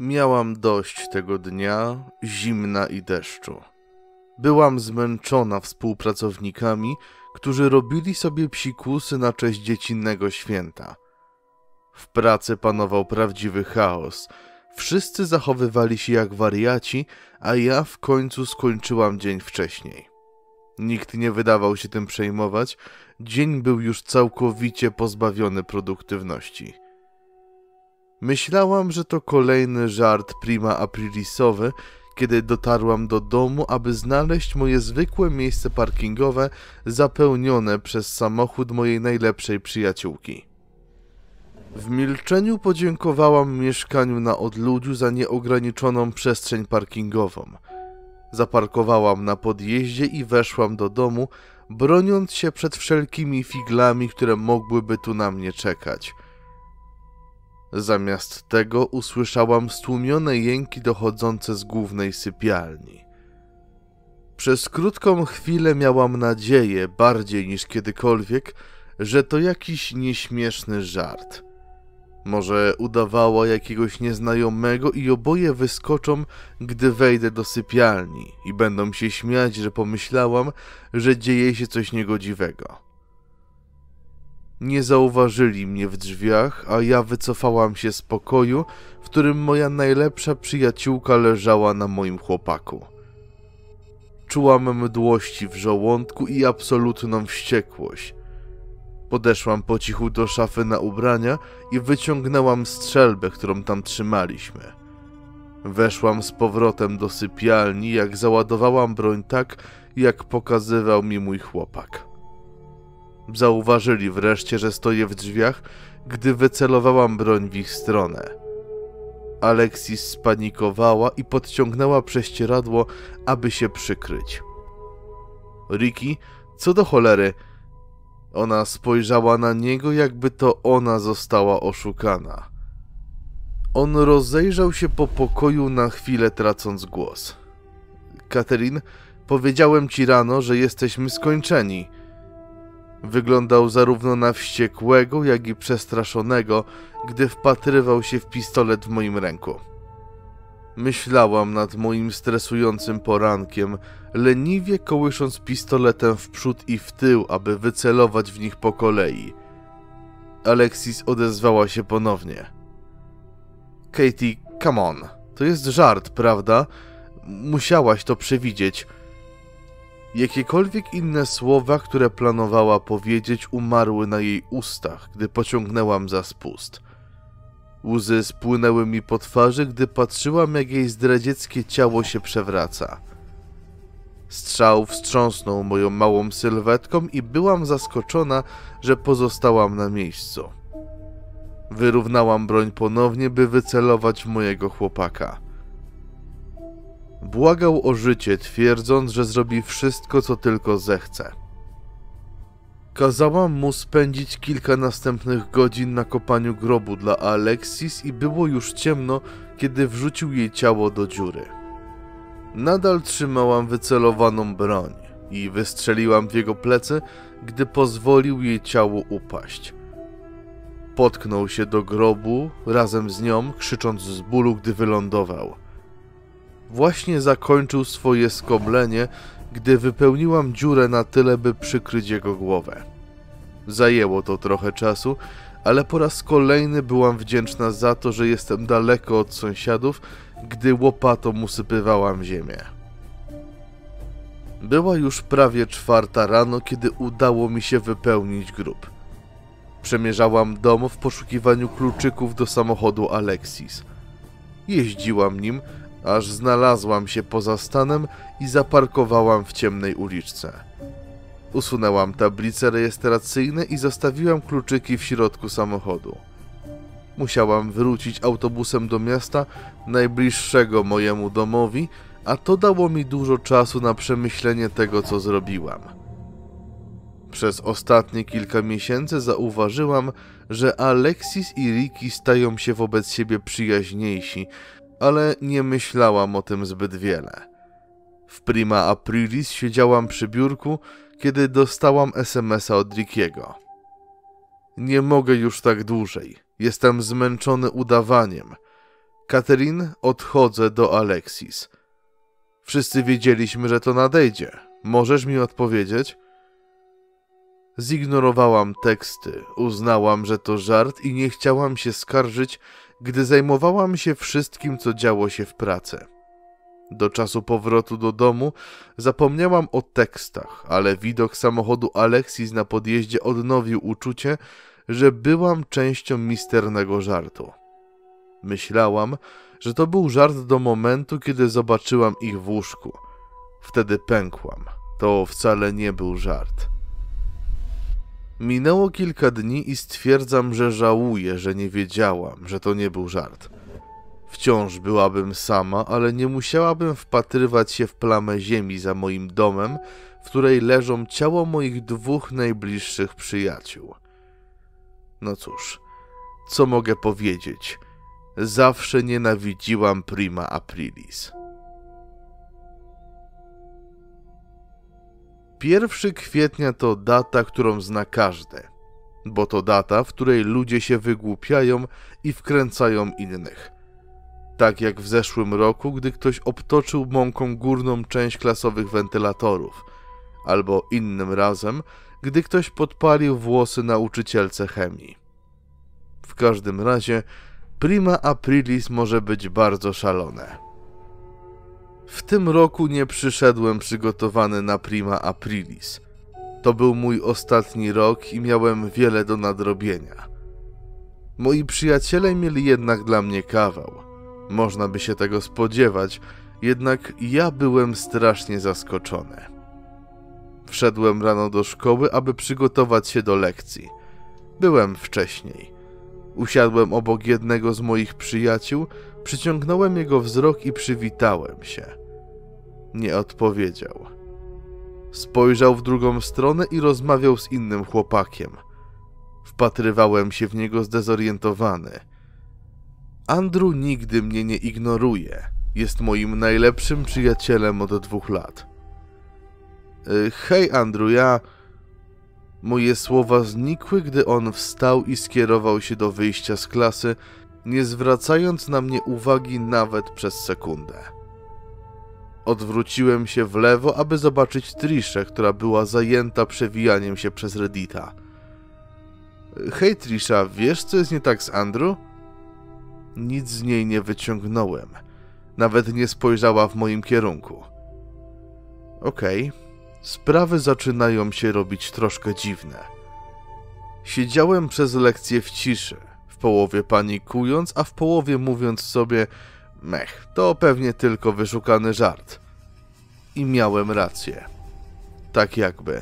Miałam dość tego dnia, zimna i deszczu. Byłam zmęczona współpracownikami, którzy robili sobie psikusy na cześć dziecinnego święta. W pracy panował prawdziwy chaos. Wszyscy zachowywali się jak wariaci, a ja w końcu skończyłam dzień wcześniej. Nikt nie wydawał się tym przejmować, dzień był już całkowicie pozbawiony produktywności. Myślałam, że to kolejny żart prima aprilisowy, kiedy dotarłam do domu, aby znaleźć moje zwykłe miejsce parkingowe zapełnione przez samochód mojej najlepszej przyjaciółki. W milczeniu podziękowałam mieszkaniu na odludziu za nieograniczoną przestrzeń parkingową. Zaparkowałam na podjeździe i weszłam do domu, broniąc się przed wszelkimi figlami, które mogłyby tu na mnie czekać. Zamiast tego usłyszałam stłumione jęki dochodzące z głównej sypialni. Przez krótką chwilę miałam nadzieję, bardziej niż kiedykolwiek, że to jakiś nieśmieszny żart. Może udawała jakiegoś nieznajomego i oboje wyskoczą, gdy wejdę do sypialni i będą się śmiać, że pomyślałam, że dzieje się coś niegodziwego. Nie zauważyli mnie w drzwiach, a ja wycofałam się z pokoju, w którym moja najlepsza przyjaciółka leżała na moim chłopaku. Czułam mdłości w żołądku i absolutną wściekłość. Podeszłam po cichu do szafy na ubrania i wyciągnęłam strzelbę, którą tam trzymaliśmy. Weszłam z powrotem do sypialni, jak załadowałam broń tak, jak pokazywał mi mój chłopak. Zauważyli wreszcie, że stoję w drzwiach, gdy wycelowałam broń w ich stronę. Alexis spanikowała i podciągnęła prześcieradło, aby się przykryć. Ricky, co do cholery? Ona spojrzała na niego, jakby to ona została oszukana. On rozejrzał się po pokoju na chwilę, tracąc głos. Catherine, powiedziałem ci rano, że jesteśmy skończeni. Wyglądał zarówno na wściekłego, jak i przestraszonego, gdy wpatrywał się w pistolet w moim ręku. Myślałam nad moim stresującym porankiem, leniwie kołysząc pistoletem w przód i w tył, aby wycelować w nich po kolei. Alexis odezwała się ponownie. Katie, come on, to jest żart, prawda? Musiałaś to przewidzieć. Jakiekolwiek inne słowa, które planowała powiedzieć, umarły na jej ustach, gdy pociągnęłam za spust. Łzy spłynęły mi po twarzy, gdy patrzyłam, jak jej zdradzieckie ciało się przewraca. Strzał wstrząsnął moją małą sylwetką i byłam zaskoczona, że pozostałam na miejscu. Wyrównałam broń ponownie, by wycelować w mojego chłopaka. Błagał o życie, twierdząc, że zrobi wszystko, co tylko zechce. Kazałam mu spędzić kilka następnych godzin na kopaniu grobu dla Alexis i było już ciemno, kiedy wrzucił jej ciało do dziury. Nadal trzymałam wycelowaną broń i wystrzeliłam w jego plecy, gdy pozwolił jej ciało upaść. Potknął się do grobu razem z nią, krzycząc z bólu, gdy wylądował. Właśnie zakończył swoje skoblenie, gdy wypełniłam dziurę na tyle, by przykryć jego głowę. Zajęło to trochę czasu, ale po raz kolejny byłam wdzięczna za to, że jestem daleko od sąsiadów, gdy łopatą usypywałam ziemię. Była już prawie 4 rano, kiedy udało mi się wypełnić grób. Przemierzałam dom w poszukiwaniu kluczyków do samochodu Alexis. Jeździłam nim, aż znalazłam się poza stanem i zaparkowałam w ciemnej uliczce. Usunęłam tablice rejestracyjne i zostawiłam kluczyki w środku samochodu. Musiałam wrócić autobusem do miasta, najbliższego mojemu domowi, a to dało mi dużo czasu na przemyślenie tego, co zrobiłam. Przez ostatnie kilka miesięcy zauważyłam, że Alexis i Ricky stają się wobec siebie przyjaźniejsi, ale nie myślałam o tym zbyt wiele. W prima aprilis siedziałam przy biurku, kiedy dostałam SMS-a od Rickiego. Nie mogę już tak dłużej. Jestem zmęczony udawaniem. Catherine, odchodzę do Alexis. Wszyscy wiedzieliśmy, że to nadejdzie. Możesz mi odpowiedzieć? Zignorowałam teksty, uznałam, że to żart i nie chciałam się skarżyć, gdy zajmowałam się wszystkim, co działo się w pracy. Do czasu powrotu do domu zapomniałam o tekstach, ale widok samochodu Alexis na podjeździe odnowił uczucie, że byłam częścią misternego żartu. Myślałam, że to był żart do momentu, kiedy zobaczyłam ich w łóżku. Wtedy pękłam. To wcale nie był żart. Minęło kilka dni i stwierdzam, że żałuję, że nie wiedziałam, że to nie był żart. Wciąż byłabym sama, ale nie musiałabym wpatrywać się w plamę ziemi za moim domem, w której leżą ciała moich 2 najbliższych przyjaciół. No cóż, co mogę powiedzieć? Zawsze nienawidziłam Prima Aprilis. 1 kwietnia to data, którą zna każdy, bo to data, w której ludzie się wygłupiają i wkręcają innych. Tak jak w zeszłym roku, gdy ktoś obtoczył mąką górną część klasowych wentylatorów, albo innym razem, gdy ktoś podpalił włosy nauczycielce chemii. W każdym razie Prima Aprilis może być bardzo szalone. W tym roku nie przyszedłem przygotowany na Prima Aprilis. To był mój ostatni rok i miałem wiele do nadrobienia. Moi przyjaciele mieli jednak dla mnie kawał. Można by się tego spodziewać, jednak ja byłem strasznie zaskoczony. Wszedłem rano do szkoły, aby przygotować się do lekcji. Byłem wcześniej. Usiadłem obok jednego z moich przyjaciół, przyciągnąłem jego wzrok i przywitałem się. Nie odpowiedział. Spojrzał w drugą stronę i rozmawiał z innym chłopakiem. Wpatrywałem się w niego zdezorientowany. Andrew nigdy mnie nie ignoruje. Jest moim najlepszym przyjacielem od 2 lat. Hej Andrew, Moje słowa znikły, gdy on wstał i skierował się do wyjścia z klasy, nie zwracając na mnie uwagi nawet przez sekundę. Odwróciłem się w lewo, aby zobaczyć Triszę, która była zajęta przewijaniem się przez Reddita. Hej Trisha, wiesz co jest nie tak z Andrew? Nic z niej nie wyciągnąłem. Nawet nie spojrzała w moim kierunku. Okej. Sprawy zaczynają się robić troszkę dziwne. Siedziałem przez lekcję w ciszy, w połowie panikując, a w połowie mówiąc sobie to pewnie tylko wyszukany żart. I miałem rację. Tak jakby.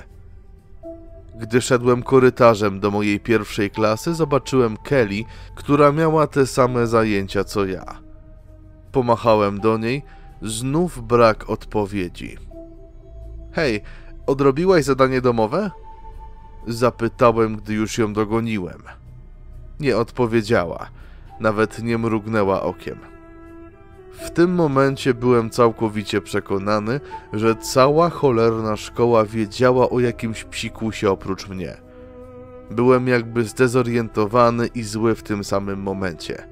Gdy szedłem korytarzem do mojej 1. klasy, zobaczyłem Kelly, która miała te same zajęcia co ja. Pomachałem do niej, znów brak odpowiedzi. Hej, odrobiłaś zadanie domowe? Zapytałem, gdy już ją dogoniłem. Nie odpowiedziała, nawet nie mrugnęła okiem. W tym momencie byłem całkowicie przekonany, że cała cholerna szkoła wiedziała o jakimś psikusie oprócz mnie. Byłem jakby zdezorientowany i zły w tym samym momencie.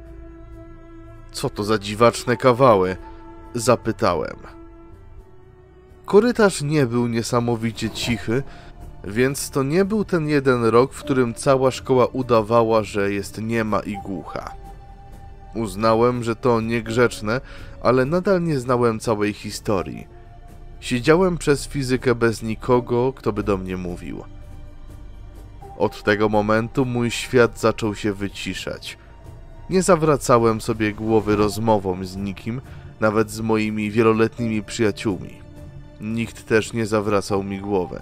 Co to za dziwaczne kawały? Zapytałem. Korytarz nie był niesamowicie cichy, więc to nie był ten jeden rok, w którym cała szkoła udawała, że jest niema i głucha. Uznałem, że to niegrzeczne, ale nadal nie znałem całej historii. Siedziałem przez fizykę bez nikogo, kto by do mnie mówił. Od tego momentu mój świat zaczął się wyciszać. Nie zawracałem sobie głowy rozmową z nikim, nawet z moimi wieloletnimi przyjaciółmi. Nikt też nie zawracał mi głowy.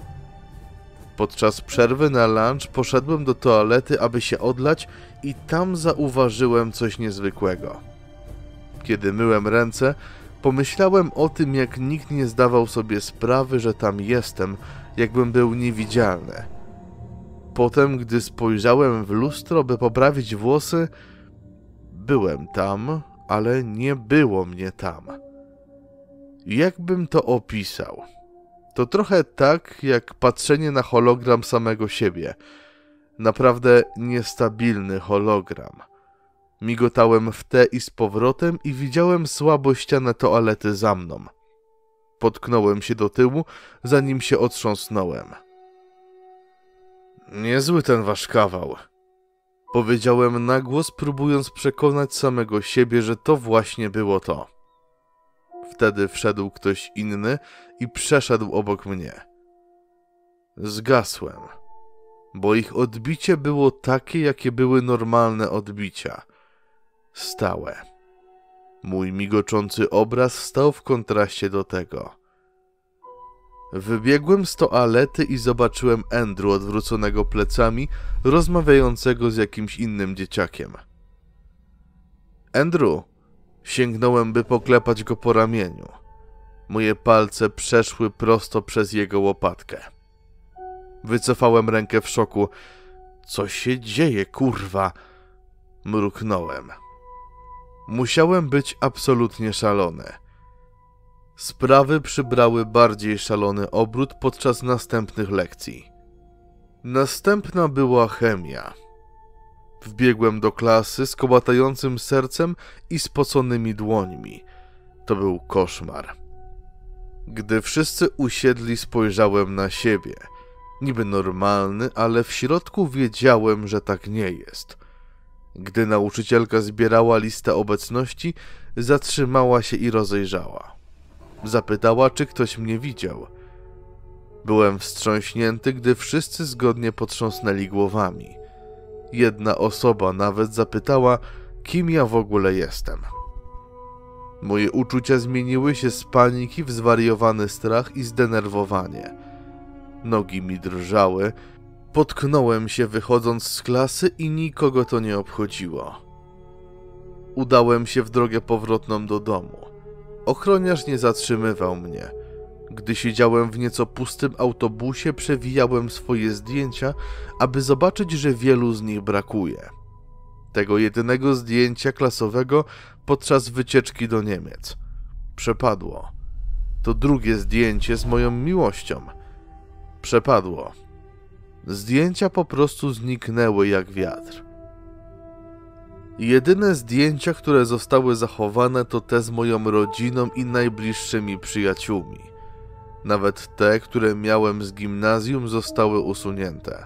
Podczas przerwy na lunch poszedłem do toalety, aby się odlać i tam zauważyłem coś niezwykłego. Kiedy myłem ręce, pomyślałem o tym, jak nikt nie zdawał sobie sprawy, że tam jestem, jakbym był niewidzialny. Potem, gdy spojrzałem w lustro, by poprawić włosy, byłem tam, ale nie było mnie tam. Jakbym to opisał? To trochę tak, jak patrzenie na hologram samego siebie. Naprawdę niestabilny hologram. Migotałem w te i z powrotem i widziałem słabo ścianę toalety za mną. Potknąłem się do tyłu, zanim się otrząsnąłem. Niezły ten wasz kawał. Powiedziałem na głos, próbując przekonać samego siebie, że to właśnie było to. Wtedy wszedł ktoś inny i przeszedł obok mnie. Zgasłem, bo ich odbicie było takie, jakie były normalne odbicia. Stałe. Mój migoczący obraz stał w kontraście do tego. Wybiegłem z toalety i zobaczyłem Andrew odwróconego plecami, rozmawiającego z jakimś innym dzieciakiem. Andrew! Sięgnąłem, by poklepać go po ramieniu. Moje palce przeszły prosto przez jego łopatkę. Wycofałem rękę w szoku. Co się dzieje, kurwa? Mruknąłem. Musiałem być absolutnie szalony. Sprawy przybrały bardziej szalony obrót podczas następnych lekcji. Następna była chemia. Wbiegłem do klasy z kołatającym sercem i spoconymi dłońmi. To był koszmar. Gdy wszyscy usiedli, spojrzałem na siebie. Niby normalny, ale w środku wiedziałem, że tak nie jest. Gdy nauczycielka zbierała listę obecności, zatrzymała się i rozejrzała. Zapytała, czy ktoś mnie widział. Byłem wstrząśnięty, gdy wszyscy zgodnie potrząsnęli głowami. Jedna osoba nawet zapytała, kim ja w ogóle jestem. Moje uczucia zmieniły się z paniki w zwariowany strach i zdenerwowanie. Nogi mi drżały, potknąłem się wychodząc z klasy i nikogo to nie obchodziło. Udałem się w drogę powrotną do domu. Ochroniarz nie zatrzymywał mnie. Gdy siedziałem w nieco pustym autobusie, przewijałem swoje zdjęcia, aby zobaczyć, że wielu z nich brakuje. Tego jedynego zdjęcia klasowego podczas wycieczki do Niemiec. Przepadło. To drugie zdjęcie z moją miłością. Przepadło. Zdjęcia po prostu zniknęły jak wiatr. Jedyne zdjęcia, które zostały zachowane, to te z moją rodziną i najbliższymi przyjaciółmi. Nawet te, które miałem z gimnazjum, zostały usunięte.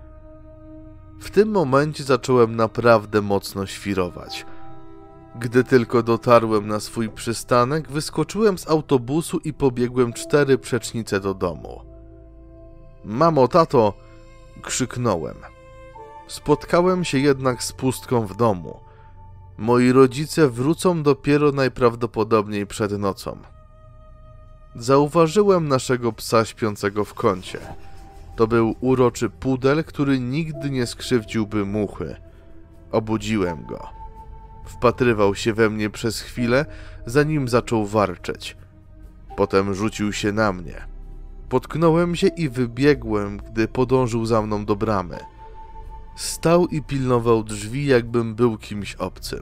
W tym momencie zacząłem naprawdę mocno świrować. Gdy tylko dotarłem na swój przystanek, wyskoczyłem z autobusu i pobiegłem 4 przecznice do domu. Mamo, tato! Krzyknąłem. Spotkałem się jednak z pustką w domu. Moi rodzice wrócą dopiero najprawdopodobniej przed nocą. Zauważyłem naszego psa śpiącego w kącie. To był uroczy pudel, który nigdy nie skrzywdziłby muchy. Obudziłem go. Wpatrywał się we mnie przez chwilę, zanim zaczął warczeć. Potem rzucił się na mnie. Potknąłem się i wybiegłem, gdy podążył za mną do bramy. Stał i pilnował drzwi, jakbym był kimś obcym.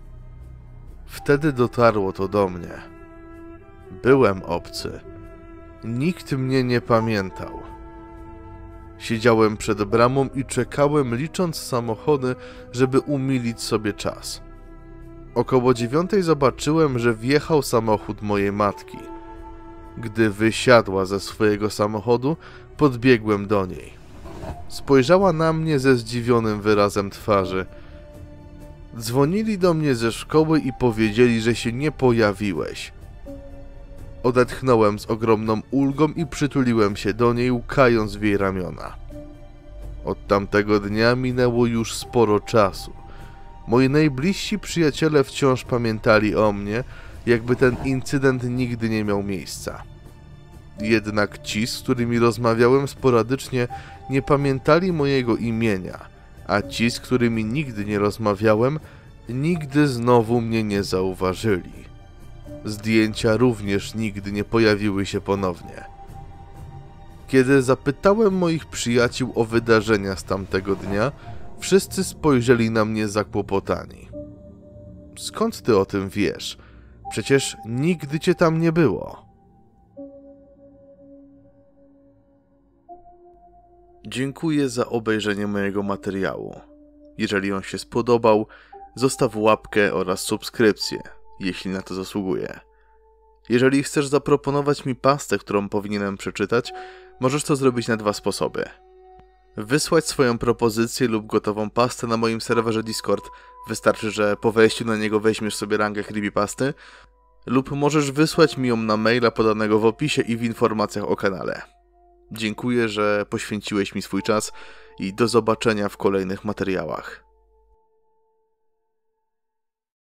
Wtedy dotarło to do mnie. Byłem obcy. Nikt mnie nie pamiętał. Siedziałem przed bramą i czekałem, licząc samochody, żeby umilić sobie czas. Około 9 zobaczyłem, że wjechał samochód mojej matki. Gdy wysiadła ze swojego samochodu, podbiegłem do niej. Spojrzała na mnie ze zdziwionym wyrazem twarzy. Dzwonili do mnie ze szkoły i powiedzieli, że się nie pojawiłeś. Odetchnąłem z ogromną ulgą i przytuliłem się do niej, łkając w jej ramiona. Od tamtego dnia minęło już sporo czasu. Moi najbliżsi przyjaciele wciąż pamiętali o mnie, jakby ten incydent nigdy nie miał miejsca. Jednak ci, z którymi rozmawiałem sporadycznie, nie pamiętali mojego imienia, a ci, z którymi nigdy nie rozmawiałem, nigdy znowu mnie nie zauważyli. Zdjęcia również nigdy nie pojawiły się ponownie. Kiedy zapytałem moich przyjaciół o wydarzenia z tamtego dnia, wszyscy spojrzeli na mnie zakłopotani. Skąd ty o tym wiesz? Przecież nigdy cię tam nie było. Dziękuję za obejrzenie mojego materiału. Jeżeli on się spodobał, zostaw łapkę oraz subskrypcję, jeśli na to zasługuje. Jeżeli chcesz zaproponować mi pastę, którą powinienem przeczytać, możesz to zrobić na 2 sposoby. Wysłać swoją propozycję lub gotową pastę na moim serwerze Discord. Wystarczy, że po wejściu na niego weźmiesz sobie rangę creepypasty, lub możesz wysłać mi ją na maila podanego w opisie i w informacjach o kanale. Dziękuję, że poświęciłeś mi swój czas i do zobaczenia w kolejnych materiałach.